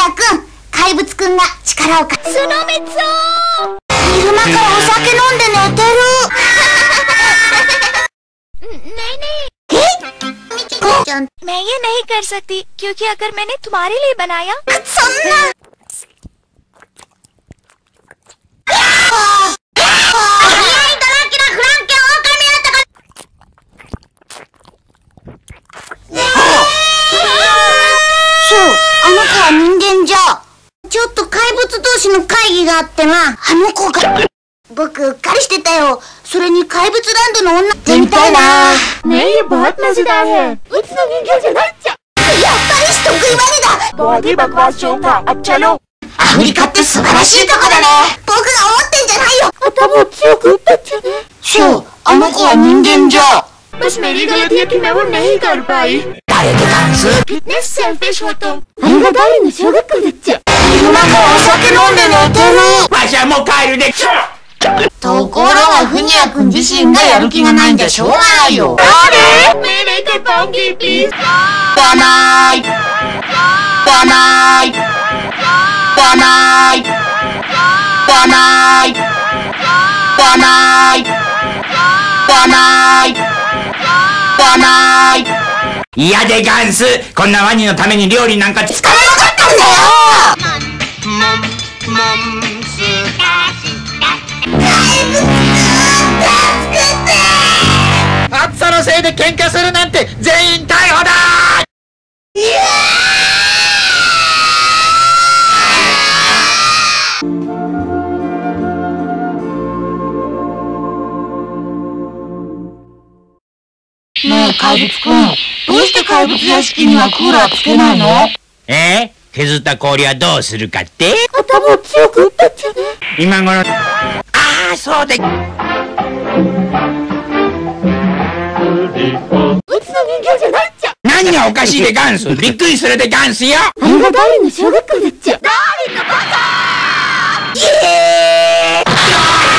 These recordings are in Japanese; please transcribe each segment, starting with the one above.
也くん、怪物くんが力を貸す。 スノメツオ昼間からお酒飲んで寝てる。 नहीं ミキコちゃん、 मैं ये नहीं कर सकती क्योंकि अगर मैंने तुम्हारे लिए बनाया そんな。そう、あの子は人間じゃ。ちょっと怪物同士の会議があってな、あの子が。僕、うっかりしてたよ。それに怪物ランドの女ってみたいな。 नहीं ये बहुत मजेदार है उस人形じゃないっちゃやっぱり人食いワニだ。 बहुत ही बकवास जोक था अब चलो アフリカって素晴らしいとこだね。僕が思ってんじゃないよ。 頭を強く打ったっちゃねそう、あの子は人間じゃ。 बस मेरी गलती है कि मैं वो नहीं कर पाई 誰でダンス。 कितने सेल्फिश हो तुम あれが誰の小学校だっちゃ。昼間からお酒飲んで寝てる。 わしはもう帰るで。 ところがフニヤ君自身がやる気がないんじゃしょうがないよ。 मैं नहीं कर पाऊंगी प्लीज だないだないだないだないだないだないだない。 嫌でガンス、こんなワニのために料理なんか作疲れなかったんだよ。 暑さのせいで喧嘩するなんて全員逮捕だねえ怪物くん、どうして怪物屋敷にはクーラーつけないの？ 削った氷はどうするかって？ 頭を強く打ったっちゃね。 今頃、ああ、そうで。 うちの人形じゃないっちゃ何がおかしいでガンス、びっくりするでガンスよ。 あれが誰の小学校だっちゃ。 誰かバ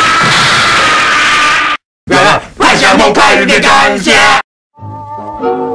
カわしはもう帰るでガンス。